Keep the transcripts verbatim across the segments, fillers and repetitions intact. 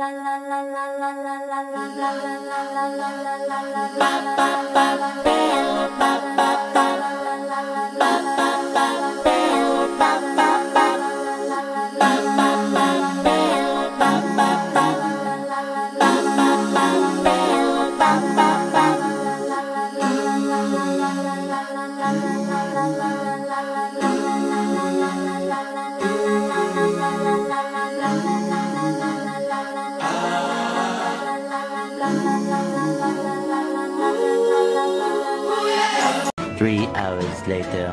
Three hours later.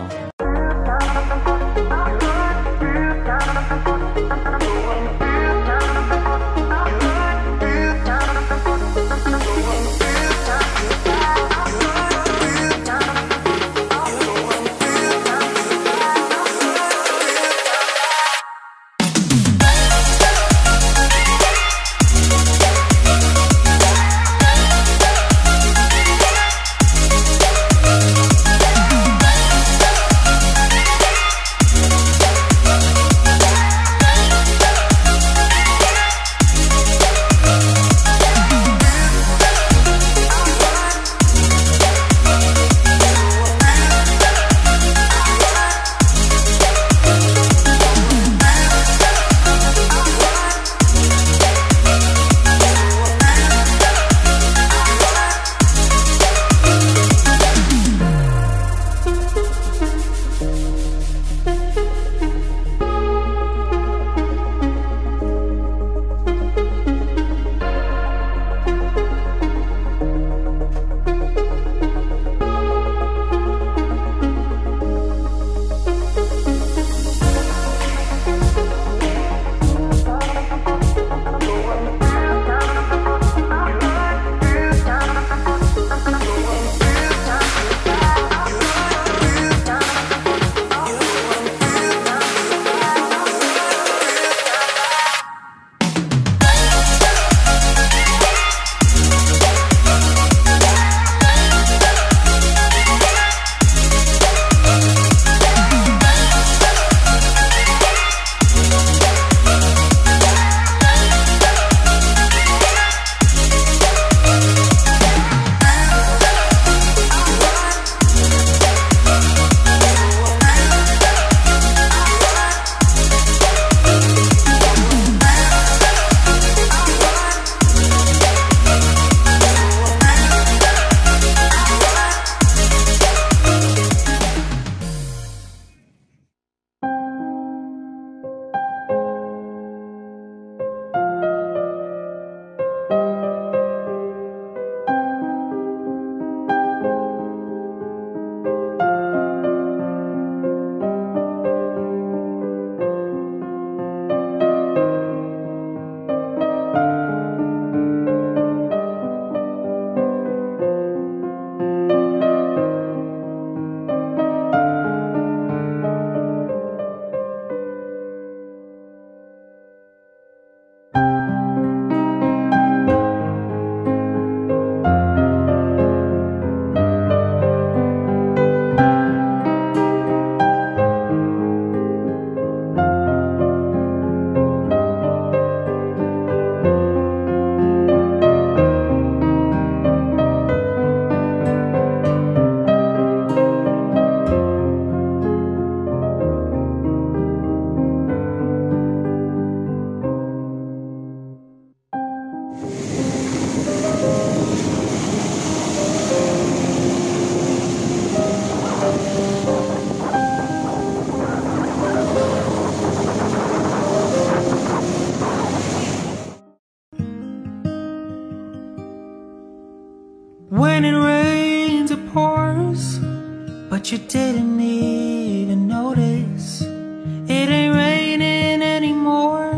When it rains it pours, but you didn't even notice. It ain't raining anymore.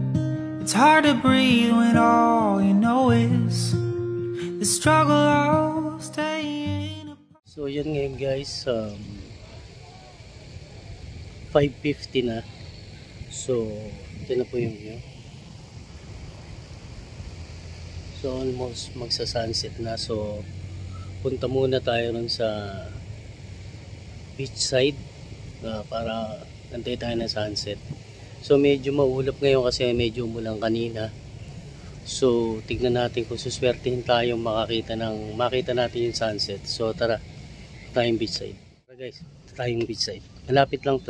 It's hard to breathe when all you know is the struggle of staying. So yun ngayon guys, um, five fifty na. So ito na po yung view. So almost magsa-sunset na. So punta muna tayo ron sa beach side uh, para antay tayo ng sunset. So medyo maulap ngayon kasi medyo umulan kanina. So tignan natin kung suswertihin tayong makakita ng makita natin yung sunset. So tara, tayong beachside. Tara guys, tayong beachside. Malapit lang to.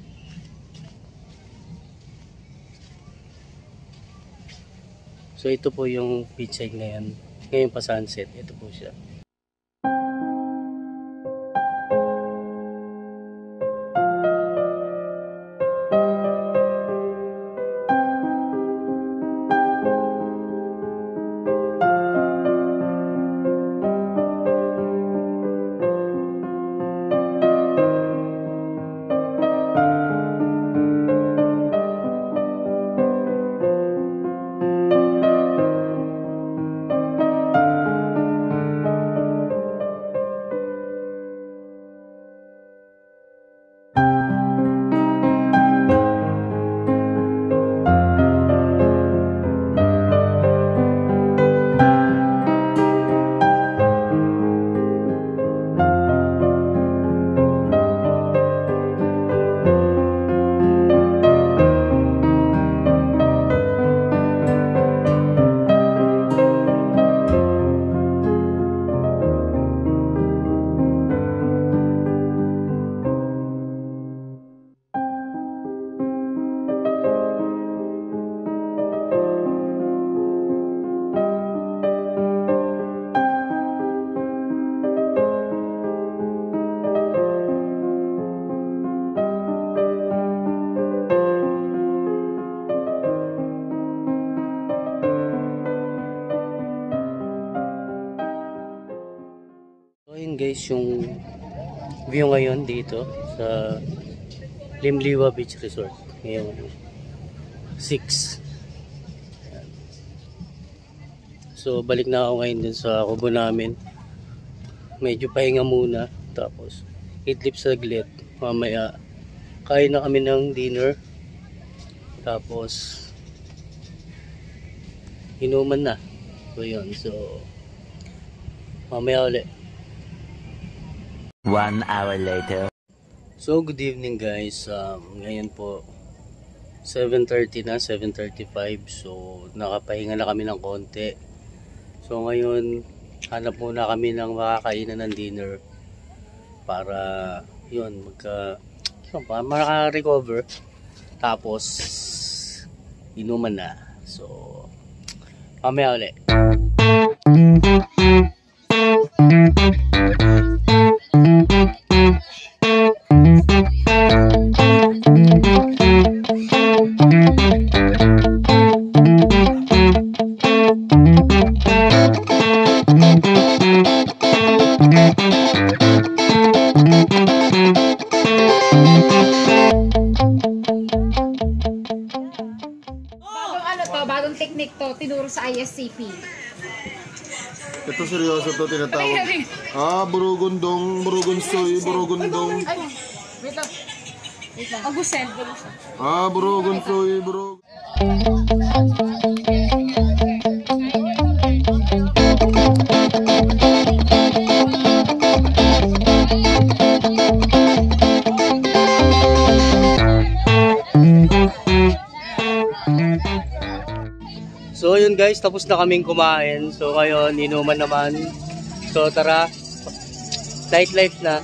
So ito po yung beachside ngayon. Ngayon pa sunset, ito po siya. Ayun guys, yung view ngayon dito sa Limliwa Beach Resort ngayon six. So balik na ako ngayon dun sa kubo namin, medyo pahinga muna, tapos idlip saglit, mamaya kain na kami ng dinner, tapos inuman na. So yun, so mamaya ulit. One hour later. So good evening guys, um, ngayon po seven thirty na, seven thirty-five. So nakapahinga na kami ng konti. So ngayon hanap muna kami ng makakainan ng dinner para yun magka so, para maka-recover, tapos inuman na. So mamaya ulit. Bagong technique to, tinuro sa I S C P. Ito seryoso to, tinatawag. Ah, burugundong, burugundsoy, burugundong. Ay, wait lang. Wait lang. Agusel. Ah, burugundsoy, burug. So yun guys, tapos na kaming kumain. So ngayon, inuman naman. So tara, nightlife na.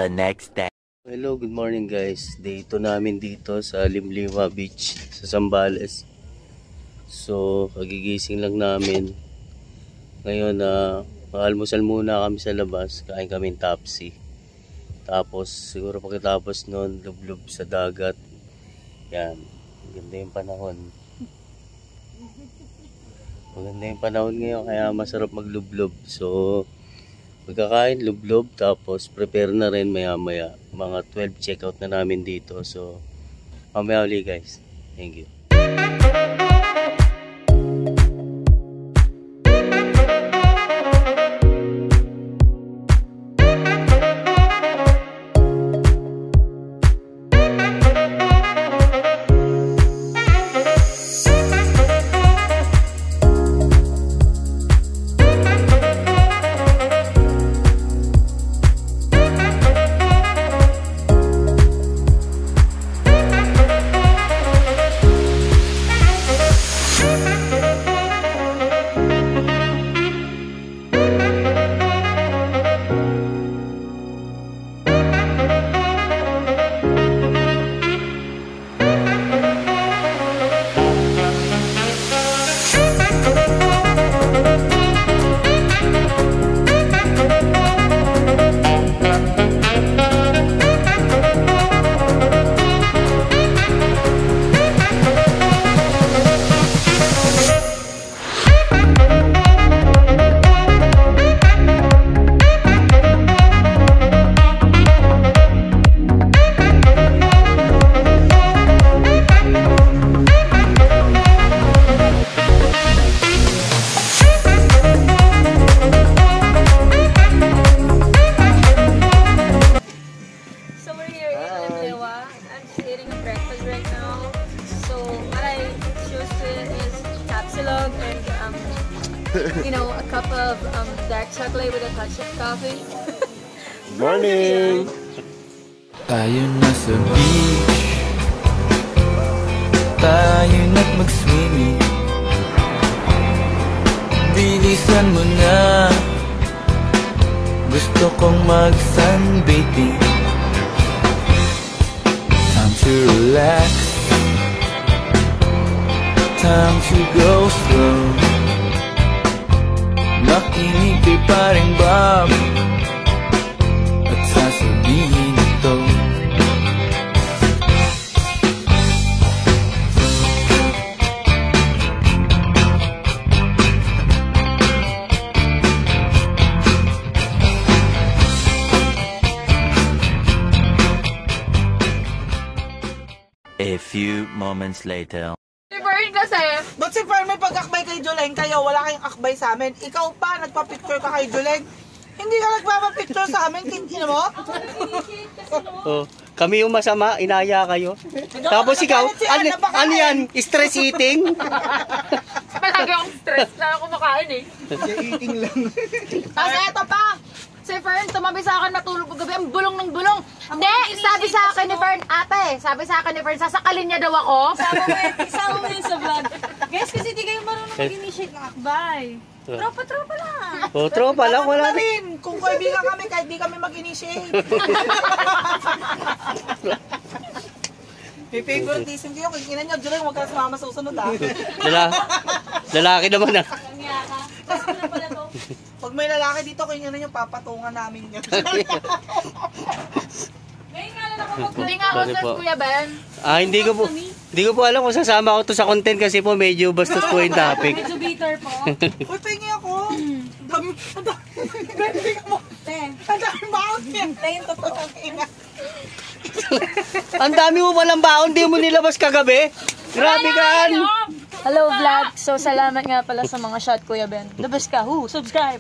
The next day. Hello, good morning guys. Day two namin dito sa Limliwa Beach sa Zambales. So, kagigising lang namin. Ngayon, uh, almusal muna kami sa labas. Kain kami ng tapsi. Tapos, siguro pagkatapos nun, lublub sa dagat. Yan. Maganda yung panahon. Maganda yung panahon ngayon, kaya masarap maglublob. So, magkakain, lublob, tapos prepare na rin maya maya. Mga twelve checkout na namin dito. So, mamaya ulit guys. Thank you. You know, a cup of um, dark chocolate with a touch of coffee. Morning! Tayo na sa beach, tayo na't mag-swimming. Bilisan mo na, gusto kong mag-sunbathing. Time to relax, time to go slow. Makinig kay paring Bob at sasabihin ito. A few moments later. Si Fern kasi, Ba't si Fern may pag-akbay kay Joleng? Kayo, wala kayong akbay sa amin. Ikaw pa, nagpa-picture ka kay Joleng. Hindi ka nagpapapicture sa amin, tingin mo? Oh, kami yung masama, inaya kayo. Tapos ikaw, ano, ano yan? Stress eating? palagi akong stress na ako kumakain eh. Eating lang. Tapos eto pa, si Fern, tumabi sa akin natulog kagabi, ang bulong ng bulong. Hindi, sabi sa akin ni Fern, ate, sabi sa akin ni Fern, sasakalin niya daw ako. Isama mo yun sa vlog. Guys, kasi di kayo marunong mag-initiate ng akbay. Tropa-tropa lang. O, tropa lang, wala na. rin. Kung kaibigan kami, kahit di kami mag-initiate. May favoritism kayo. Kung ina nyo, Joleng, huwag ka sumama sa usunod ah. Lala, lalaki naman ah. Pag may lalaki dito, kung ina nyo, papatungan namin yun. Hindi nga ako Sorry sa po. Kuya Ben. Ah, hindi ko po, hindi ko po alam kung sasama ako to sa content kasi po medyo bastos po yung topic. Medyo bitter po. Uy, pengi ako. Ang dami, ang dami. Pengi mo. Ang dami baon yan. Tayo, totoo ang ina. Ang dami mo palang baon, di mo nilabas kagabi. Grabe ka. Hello vlog. So salamat nga pala sa mga shot Kuya Ben. The best ka. Who? Subscribe.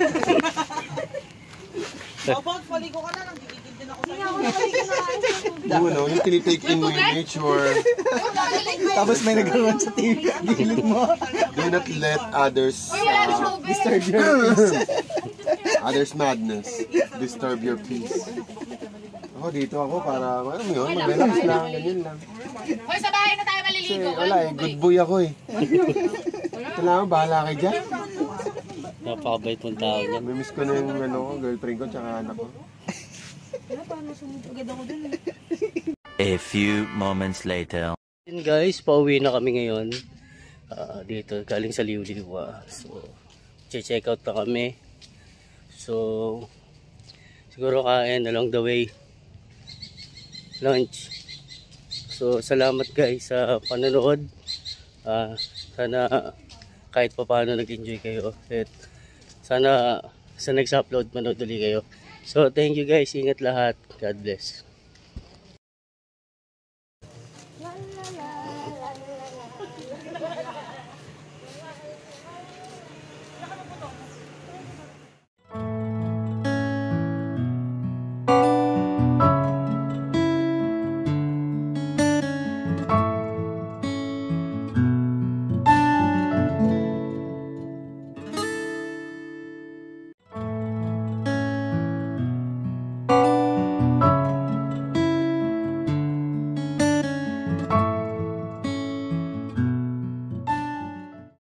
About, paligo ka na. Nanggigigil din ako sa'yo. Yung ano, yung tinitake in mo yung nature. Tapos may nagkaroon sa T V. Gilid mo. Do not let others uh, Disturb your peace. others madness disturb your peace. Ako dito ako para, ano mo yun, mag-relax lang, ganyan lang. Hoy, sa bahay na tayo Kasi maliligo. wala eh, good boy ako eh. Kailangan, bahala kayo dyan. Napakabait mong tao niyan. Namimiss ko na yung ano, girlfriend ko tsaka anak ko. Wala, paano sunod agad ako dun eh. A few moments later. Yun guys, pauwi na kami ngayon. Uh, dito, galing sa Liuliwa. So, check out na kami. So, siguro kain along the way. Lunch. So, salamat guys sa panonood. Uh, sana kahit pa paano nag-enjoy kayo. At sana sa next upload manood ulit kayo. So, thank you guys. Ingat lahat. God bless.